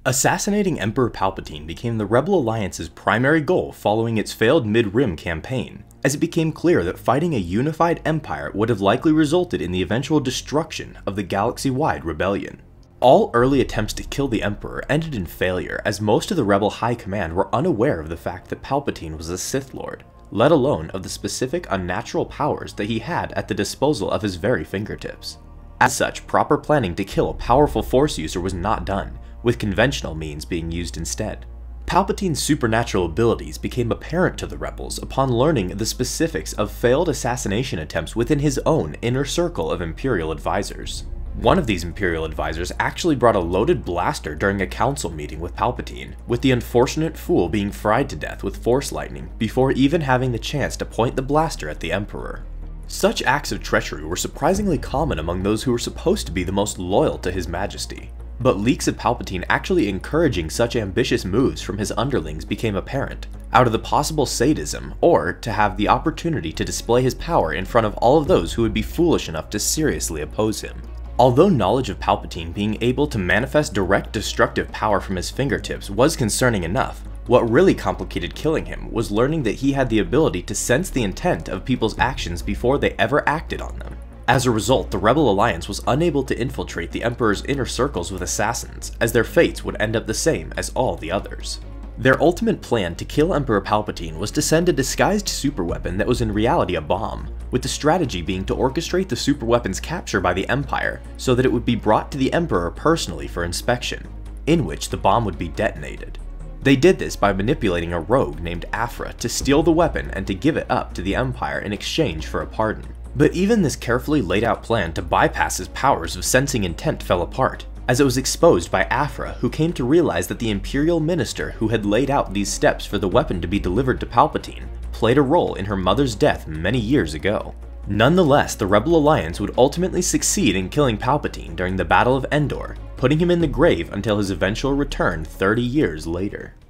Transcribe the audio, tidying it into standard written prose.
Assassinating Emperor Palpatine became the Rebel Alliance's primary goal following its failed Mid-Rim campaign, as it became clear that fighting a unified empire would have likely resulted in the eventual destruction of the galaxy-wide rebellion. All early attempts to kill the Emperor ended in failure, as most of the Rebel High Command were unaware of the fact that Palpatine was a Sith Lord, let alone of the specific unnatural powers that he had at the disposal of his very fingertips. As such, proper planning to kill a powerful Force user was not done, with conventional means being used instead. Palpatine's supernatural abilities became apparent to the Rebels upon learning the specifics of failed assassination attempts within his own inner circle of Imperial advisors. One of these Imperial advisors actually brought a loaded blaster during a council meeting with Palpatine, with the unfortunate fool being fried to death with Force lightning before even having the chance to point the blaster at the Emperor. Such acts of treachery were surprisingly common among those who were supposed to be the most loyal to His Majesty. But leaks of Palpatine actually encouraging such ambitious moves from his underlings became apparent, out of the possible sadism, or to have the opportunity to display his power in front of all of those who would be foolish enough to seriously oppose him. Although knowledge of Palpatine being able to manifest direct destructive power from his fingertips was concerning enough, what really complicated killing him was learning that he had the ability to sense the intent of people's actions before they ever acted on them. As a result, the Rebel Alliance was unable to infiltrate the Emperor's inner circles with assassins, as their fates would end up the same as all the others. Their ultimate plan to kill Emperor Palpatine was to send a disguised superweapon that was in reality a bomb, with the strategy being to orchestrate the superweapon's capture by the Empire so that it would be brought to the Emperor personally for inspection, in which the bomb would be detonated. They did this by manipulating a rogue named Aphra to steal the weapon and to give it up to the Empire in exchange for a pardon. But even this carefully laid out plan to bypass his powers of sensing intent fell apart, as it was exposed by Aphra, who came to realize that the Imperial Minister who had laid out these steps for the weapon to be delivered to Palpatine played a role in her mother's death many years ago. Nonetheless, the Rebel Alliance would ultimately succeed in killing Palpatine during the Battle of Endor, putting him in the grave until his eventual return 30 years later.